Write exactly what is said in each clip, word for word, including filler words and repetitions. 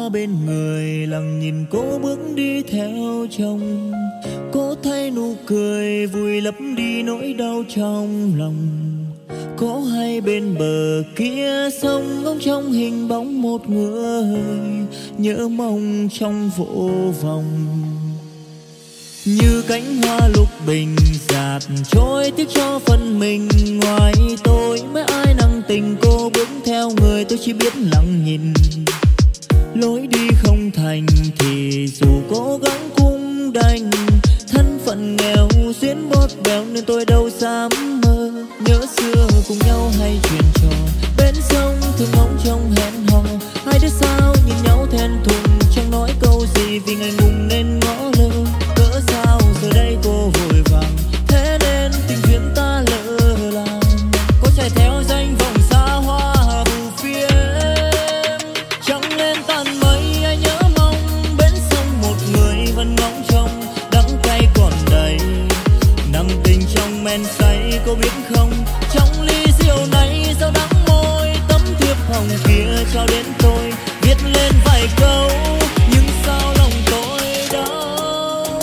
bên người, lặng nhìn cô bước đi theo chồng. Cô thấy nụ cười vùi lấp đi nỗi đau trong lòng. Có hay bên bờ kia sông ngóng trong hình bóng một người, nhớ mong trong vô vọng. Như cánh hoa lục bình dạt trôi tiếc cho phần mình. Ngoài tôi mấy ai nặng tình cô bước theo người, tôi chỉ biết lặng nhìn. Lối đi không thành thì dù cố gắng cũng đành. Thân phận nghèo duyên bót bèo nên tôi đâu dám mơ. Nhớ xưa cùng nhau hay chuyện trò bên sông thường ngóng trông hẹn hò. Hai đứa sao nhìn nhau thẹn thùng chẳng nói câu gì vì ngại ngùng nên ngỏ lơ. Cỡ sao giờ đây cô vội vàng thế nên tình duyên ta lỡ làng. Cô chạy theo danh vọng xa hoa phù phiếm, chẳng lên tàn mây ai nhớ mong. Bên sông một người vẫn ngóng trông đắng cay còn đầy. Nằm tình trong men say cô biết không, trong ly rượu này sao đắng môi. Tấm thiệp hồng kia trao đến tôi viết lên vài câu, nhưng sao lòng tôi đau.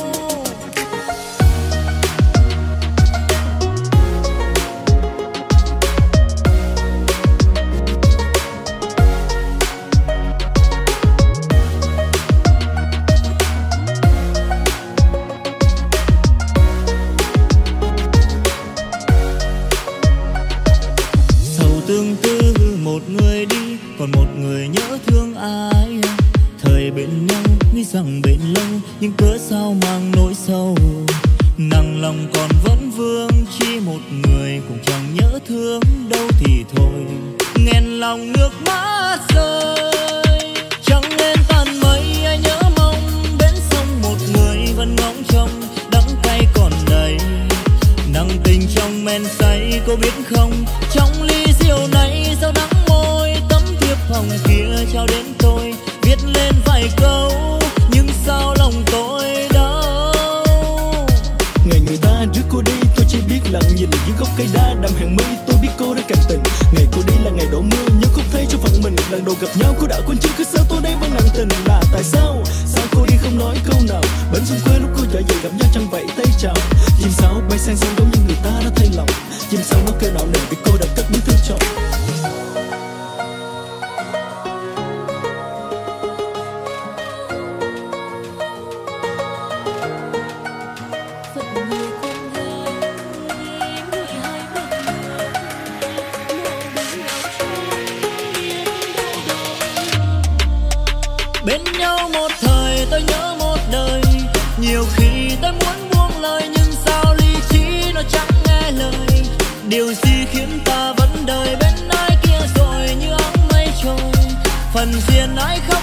Sầu tương tư một người đi, còn một người nhớ thương ai. Thời bên nhau nghĩ rằng bền lâu, nhưng cớ sao mang nỗi sâu. Nặng lòng còn vẫn vương chi một người, cũng chẳng nhớ thương đâu thì thôi. Nghẹn lòng nước mắt rơi, chẳng lên tàn mây ai nhớ mong. Bên sông một người vẫn ngóng trông đắng cay còn đầy. Nặng tình trong men say cô biết không, trong ly rượu này sao đắng môi. Tấm thiệp hồng kia trao đến tôi viết lên vài câu, nhưng sao lòng tôi đau. Ngày người ta rước cô đi tôi chỉ biết lặng nhìn dưới gốc cây đa đầm hàng mi. Tôi biết cô đã cạn tình, ngày cô đi là ngày đổ mưa nhưng không thấy cho phận mình. Lần đầu gặp nhau cô đã quên chưa, cứ sao tôi đây vẫn nặng tình. Là tại sao sao cô đi không nói câu nào. Bên xung quê lúc cô dở dậy gặp nhau chẳng vậy tay chào. Chim sáo bay sang sông giống như người ta đã thay lòng. Chim sáo nó kêu nào nề vì cô đã cất những thứ chọn. Bên nhau một thời tôi nhớ một đời. Nhiều khi tôi muốn buông lời nhưng sao lý trí nó chẳng nghe lời. Điều gì khiến ta vẫn đời bên ai kia rồi như áng mây trôi. Phần duyên ai khác